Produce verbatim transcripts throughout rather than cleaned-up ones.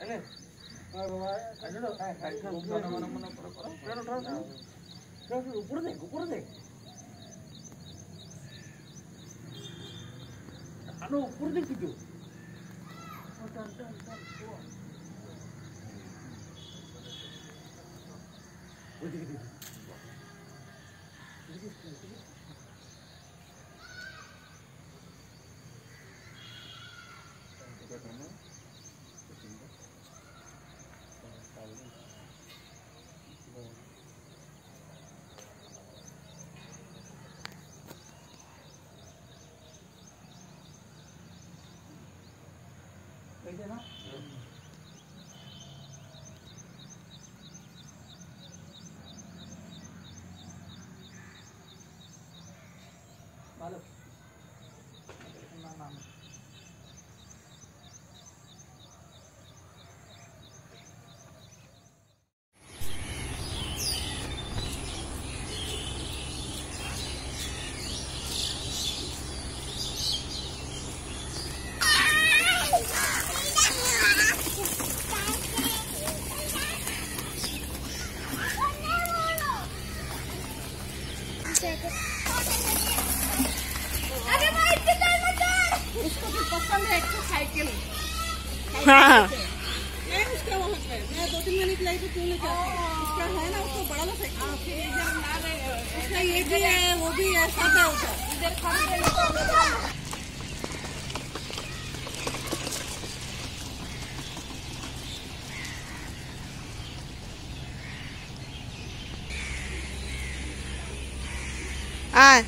উপরে দেখ উপরে দেখ আনো উপরে দেখ কিন্তু ना मालूम ना नाम अरे भाई इतना मत उसको भी पसंद है एक साइकिल हाँ मैं उसके वहाँ पे मैं दो तीन महीने के लिए तो क्यों नहीं जाती उसका है ना उसको बड़ा वाला साइकिल फिर इधर ना रहे उसका ये भी है वो भी है सब है उसका इधर खड़े आ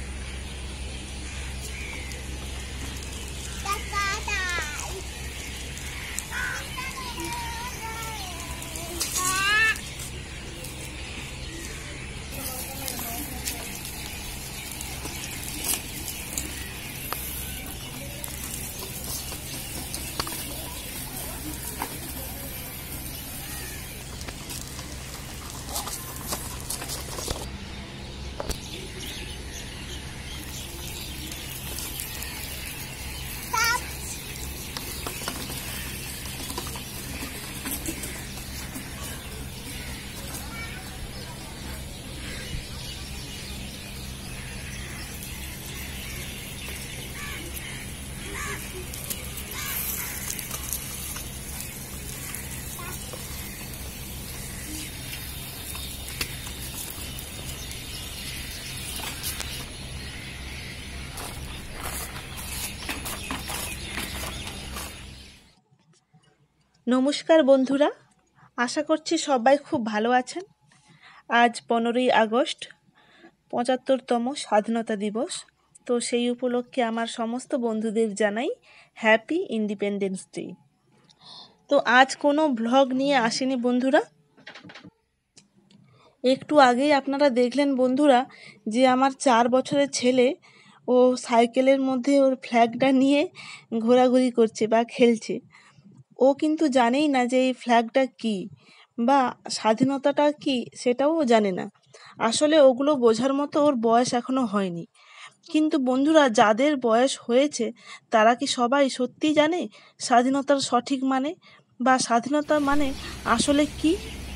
নমস্কার বন্ধুরা, আশা করছি সবাই খুব ভালো আছেন। আজ পনেরোই আগস্ট পঁচাত্তরতম স্বাধীনতা দিবস। তো সেই উপলক্ষে আমার সমস্ত বন্ধুদের জানাই হ্যাপি ইন্ডিপেন্ডেন্স ডে। তো আজ কোনো ব্লগ নিয়ে আসেনি বন্ধুরা। একটু আগেই আপনারা দেখলেন বন্ধুরা যে আমার চার বছরের ছেলে ও সাইকেলের মধ্যে ওর ফ্ল্যাগটা নিয়ে ঘোরাঘুরি করছে বা খেলছে। ও কিন্তু জানেই না যে এই ফ্ল্যাগটা কী বা স্বাধীনতাটা কী সেটাও ও জানে না। আসলে ওগুলো বোঝার মতো ওর বয়স এখনও হয়নি। কিন্তু বন্ধুরা, যাদের বয়স হয়েছে তারা কি সবাই সত্যিই জানে স্বাধীনতার সঠিক মানে বা স্বাধীনতা মানে আসলে কি?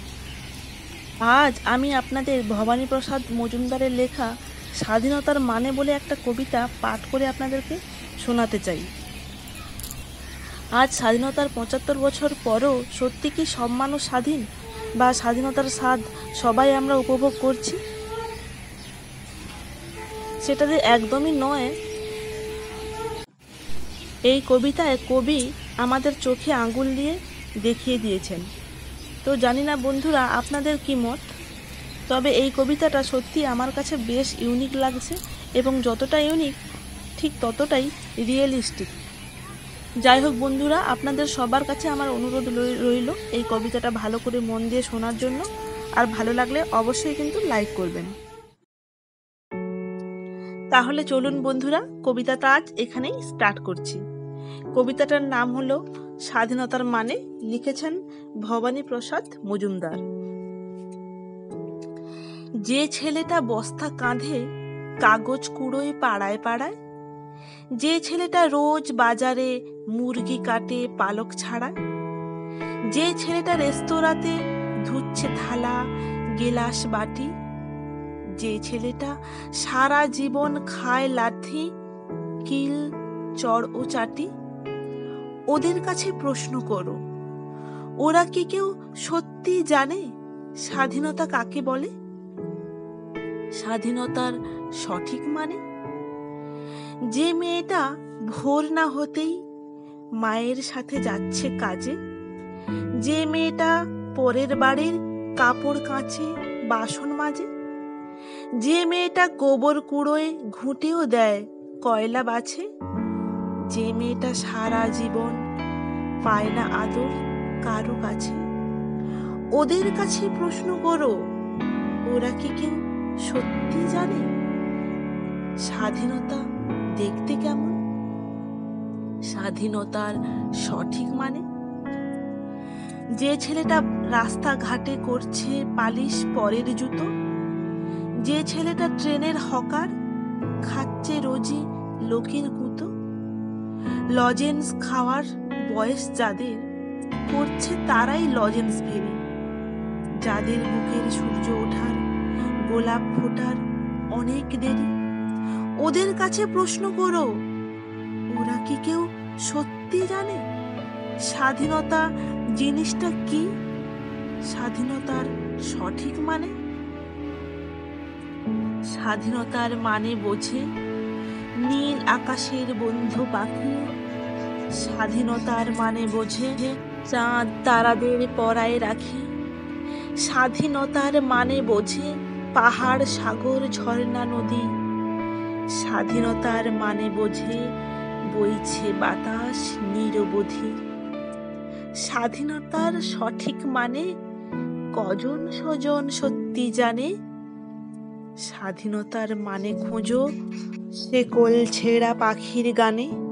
আজ আমি আপনাদের ভবানীপ্রসাদ মজুমদারের লেখা স্বাধীনতার মানে বলে একটা কবিতা পাঠ করে আপনাদেরকে শোনাতে চাই। আজ স্বাধীনতার পঁচাত্তর বছর পরও সত্যি কি সব মানুষ স্বাধীন বা স্বাধীনতার স্বাদ সবাই আমরা উপভোগ করছি? সেটা যে একদমই নয়। এই কবিতায় কবি আমাদের চোখে আঙুল দিয়ে দেখিয়ে দিয়েছেন। তো জানি না বন্ধুরা আপনাদের কি মত, তবে এই কবিতাটা সত্যি আমার কাছে বেশ ইউনিক লাগছে এবং যতটা ইউনিক ঠিক ততটাই রিয়েলিস্টিক। যাই হোক বন্ধুরা, আপনাদের সবার কাছে আমার অনুরোধ রইল এই কবিতাটা ভালো করে মন দিয়ে শোনার জন্য, আর ভালো লাগলে অবশ্যই কিন্তু লাইক করবেন। তাহলে চলুন বন্ধুরা, কবিতাটা আজ এখানেই স্টার্ট করছি। কবিতাটার নাম হলো স্বাধীনতার মানে, লিখেছেন ভবানীপ্রসাদ মজুমদার। যে ছেলেটা বস্তা কাঁধে কাগজ কুড়োয় পাড়ায় পাড়ায়, যে ছেলেটা রোজ বাজারে মুরগি কাটে পালক ছাড়ায়, যে ছেলেটা রেস্তোরাঁতে ধুচ্ছে থালা গেলাস বাটি, যে ছেলেটা সারা জীবন খায় লাথি কিল চড় ও চাটি, ওদের কাছে প্রশ্ন করো, ওরা কি কেউ সত্যি জানে স্বাধীনতা কাকে বলে? স্বাধীনতার সঠিক মানে? যে মেয়েটা ভোর না হতেই মায়ের সাথে যাচ্ছে কাজে, যে মেয়েটা পরের বাড়ির কাপড় কাচে বাসন মাজে, যে মেয়েটা গোবর কুড়োয় ঘুঁটেও দেয় কয়লা বাছে, যে মেয়েটা সারা জীবন পায় না আদর কারো কাছে, ওদের কাছে প্রশ্ন করো, ওরা কি কেউ সত্যি জানে স্বাধীনতা দেখতে কেমন? স্বাধীনতার সঠিক মানে? যে ছেলেটা রাস্তাঘাটে করছে পালিশ পরের জুতো, যে ছেলেটা ট্রেনের হকার খাচ্ছে রোজই লোকের গুঁতো, লজেন্স খাওয়ার বয়স যাদের করছে তারাই লজেন্স ভেবে, যাদের বুকের সূর্য ওঠার গোলাপ ফোটার অনেক দেরি, ওদের কাছে প্রশ্ন করো, ওরা কি কেউ সত্যি জানে স্বাধীনতা জিনিসটা কি? স্বাধীনতার সঠিক মানে? স্বাধীনতার মানে বোঝে নীল আকাশের বন্ধু পাখি, স্বাধীনতার মানে বোঝে চাঁদ তারাদের পরায় রাখি, স্বাধীনতার মানে বোঝে পাহাড় সাগর ঝর্ণা নদী, স্বাধীনতার মানে বোঝে বইছে বাতাস নিরবধি। স্বাধীনতার সঠিক মানে কজন স্বজন সত্যি জানে? স্বাধীনতার মানে খোঁজো সে কোল ছেঁড়া পাখির গানে।